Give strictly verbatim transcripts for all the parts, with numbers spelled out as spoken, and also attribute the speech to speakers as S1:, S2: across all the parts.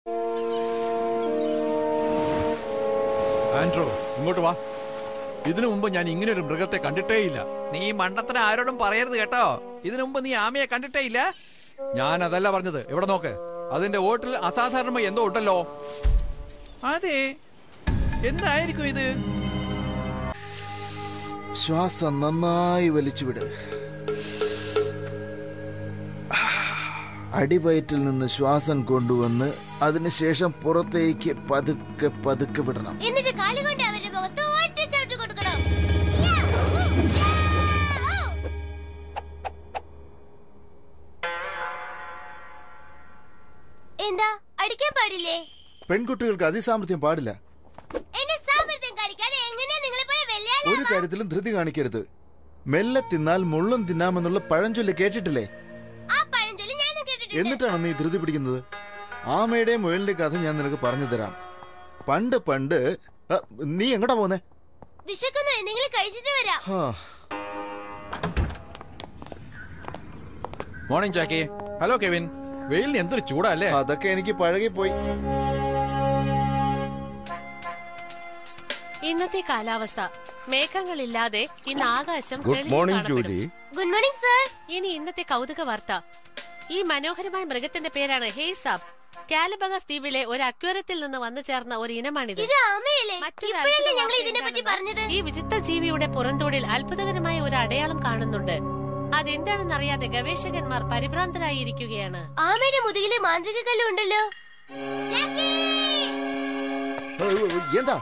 S1: ആൻഡ്രോ, ഇങ്ങോട്ട് വാ. ഇതിനു മുമ്പ് ഞാൻ ഇങ്ങനെ ഒരു മൃഗത്തെ കണ്ടിട്ടേയില്ല.
S2: നീ മണ്ടത്തിന് ആരോടും പറയരുത് കേട്ടോ. ഇതിനു മുമ്പ് നീ ആമയെ കണ്ടിട്ടേ ഇല്ല.
S1: ഞാൻ അതല്ല പറഞ്ഞത്. ഇവിടെ നോക്ക്, അതിന്റെ ഓട്ടിൽ അസാധാരണമായി എന്തോ ഉണ്ടല്ലോ.
S2: അതെ, എന്തായിരിക്കും ഇത്?
S3: ശ്വാസം നന്നായി വലിച്ചുവിട്. അടിവയറ്റിൽ നിന്ന് ശ്വാസം കൊണ്ടുവന്ന് അതിനുശേഷം പുറത്തേക്ക് പതുക്കെ പതുക്കെ വിടണം.
S4: എന്നിട്ട് കാലുകൊണ്ട് അവരുടെ മുഖത്ത് ഒറ്റച്ചവിട്ട് കൊടുക്കണം. എന്താ, അടിക്കാൻ പാടില്ലേ?
S3: പെൺകുട്ടികൾക്ക് അതിസാമർത്ഥ്യം പാടില്ല. ഒരു കാര്യത്തിലും ധൃതി കാണിക്കരുത്. മെല്ലെ തിന്നാൽ മുള്ളും തിന്നാമെന്നുള്ള പഴഞ്ചൊല്ല് കേട്ടിട്ടില്ലേ? എന്നിട്ടാണ് നീ ധൃതി പിടിക്കുന്നത്? ആമയുടെയും മുയലിന്റെ കഥ ഞാൻ നിനക്ക് പറഞ്ഞു തരാം. പണ്ട് പണ്ട് നീ എങ്ങടാ പോന്നെ?
S1: Morning Jackie. Hello Kevin. വെയിലിന് എന്തൊരു ചൂടാ അല്ലേ?
S3: അതൊക്കെ എനിക്ക് പഴകിപ്പോയി.
S5: ഇന്നത്തെ കാലാവസ്ഥ മേഘങ്ങളില്ലാതെ ഇന്ന് ആകാശം
S6: good morning Julie.
S4: Good morning sir.
S5: ഇനി ഇന്നത്തെ കൗതുക വാർത്ത. ഈ മനോഹരമായ മൃഗത്തിന്റെ പേരാണ് ഹേസാപ്പ്. കാലബഗാസ് ദ്വീപിലെ ഒരു അക്വേറിയത്തിൽ നിന്ന് വന്നു ചേർന്ന ഒരു ഇനമാണിത്. ഈ വിചിത്ര ജീവിയുടെ പുറന്തോടിൽ അത്ഭുതകരമായ ഒരു അടയാളം കാണുന്നുണ്ട്. അതെന്താണെന്ന് അറിയാതെ ഗവേഷകന്മാർ പരിഭ്രാന്തരായിരിക്കുകയാണ്.
S4: ആമയുടെ മുതുകിലെ മാന്ത്രിക കല്ലുണ്ടല്ലോ.
S3: എന്താ?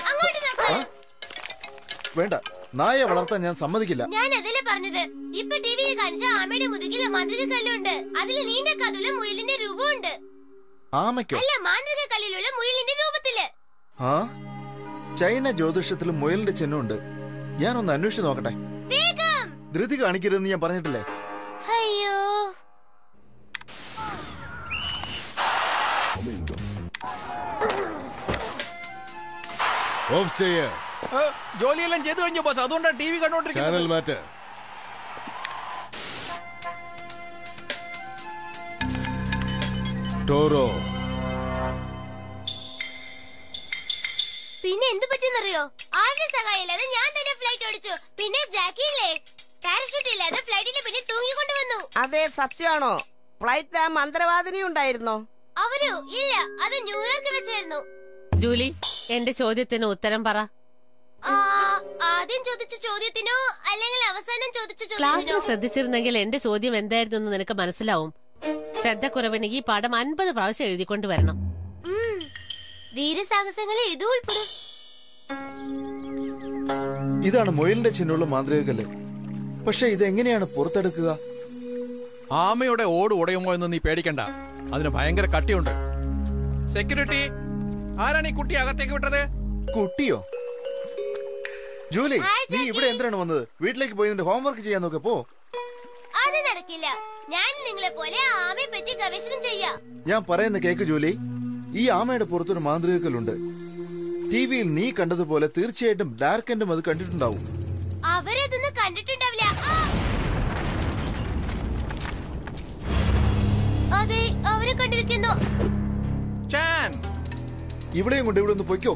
S3: വേണ്ട, നായ വളർത്താൻ ഞാൻ സമ്മതിക്കില്ല.
S4: ഞാൻ അതല്ലേ പറഞ്ഞത്. ഇപ്പൊ ടിവിയിൽ കാണിച്ച ആമയുടെ മുതുകിലെ മാന്ത്രിക കല്ലുണ്ട്. അതിൽ നീണ്ട കഥുള്ള മുയലിന്റെ രൂപമുണ്ട്.
S3: ആമയ്ക്കോ?
S4: അല്ല, മാന്ത്രിക കല്ലിലുള്ള മുയലിന്റെ രൂപത്തില്.
S3: ആ, ചൈന ജ്യോതിഷത്തിലും മുയലിന്റെ ചിഹ്നമുണ്ട്. ഞാനൊന്ന് അന്വേഷിച്ച് നോക്കട്ടെ. ധൃതി കാണിക്കരുതെന്ന് ഞാൻ പറഞ്ഞിട്ടില്ലേ?
S4: അയ്യോ,
S6: ഓഫ് ചെയ്യ.
S1: ജോലിയെല്ലാം ചെയ്തു കഴിഞ്ഞു ബോസ്. അതുകൊണ്ടാണ് ടി വി കണ്ടോണ്ടിരിക്കുന്നത്.
S6: ചാനൽ മാറ്റ്. ടോറോ.
S4: പിന്നെ എന്ത് പറ്റിയെന്നറിയോ? ആരുടെ സഹായം ഇല്ലാതെ ഞാൻ തന്നെ ഫ്ലൈറ്റ് ഓടിച്ചു. പിന്നെ ജാക്കി ഇല്ലേ, പാരഷൂട്ട് ഇല്ലാതെ ഫ്ലൈറ്റിന് പിന്നെ തൂങ്ങിക്കൊണ്ടു വന്നു.
S7: അതെ, സത്യമാണോ? ഫ്ലൈറ്റ് ആ മന്ത്രവാദിനി ഉണ്ടായിരുന്നോ?
S4: അവരോ? ഇല്ല, അത് ന്യൂയോർക്കിൽ വെച്ചായിരുന്നു.
S5: ജൂലി, എന്റെ ചോദ്യത്തിന് ഉത്തരം പറ.
S4: ആദ്യം ചോദിച്ച ചോദ്യത്തിനോ അല്ലെങ്കിൽ അവസാനം ചോദിച്ച
S5: ക്ലാസ്സിൽ
S4: ചോദ്യത്തിനോ?
S5: ശ്രദ്ധിച്ചിരുന്നെങ്കിൽ എന്റെ ചോദ്യം എന്തായിരുന്നു എന്ന് നിനക്ക് മനസ്സിലാവും. ശ്രദ്ധക്കുറവിന് ഈ പാഠം അൻപത് പ്രാവശ്യം എഴുതിക്കൊണ്ട് വരണം.
S4: വീരസാഹസങ്ങളിൽ ഇതും ഉൾപ്പെടും.
S3: ഇതാണ് മുയലിന്റെ ചിഹ്നമുള്ള മാന്ത്രിക കല്ല്. പക്ഷെ ഇതെങ്ങനെയാണ് പുറത്തെടുക്കുക?
S1: ആമയുടെ ഓട് ഉടയുമോ എന്ന് നീ പേടിക്കണ്ട. അതിന് ഭയങ്കര കട്ടിയുണ്ട്. സെക്യൂരിറ്റി, ആരാണ് ഈ കുട്ടി അകത്തേക്ക് വിട്ടത്?
S3: കുട്ടിയോ? ജൂലി, നീ ഇവിടെ എന്തിനാണ് വന്നത്? വീട്ടിലേക്ക് പോയി നിന്റെ ഹോംവർക്ക് ചെയ്യാൻ നോക്ക്. പോ.
S4: അത് നടക്കില്ല. ഞാൻ നിങ്ങളെ പോലെ ആമയെ പറ്റി ഗവേഷണം ചെയ്യാ.
S3: ഞാൻ പറയുന്ന കേക്ക് ജൂലി. ഈ ആമയുടെ പുറത്തൊരു മാന്ത്രിക കല്ലുണ്ട്. ടിവിയിൽ നീ കണ്ടതുപോലെ തീർച്ചയായിട്ടും ഡാർക്കൻഡും അത് കണ്ടിട്ടുണ്ടാവും.
S4: അവരതൊന്നും കണ്ടിട്ടുണ്ടാവില്ല. അതെ, അവരെ കണ്ടിരിക്കുന്നു.
S3: ഇവിടെയും കൊണ്ട് ഇവിടെ ഒന്ന് പൊയ്ക്കോ.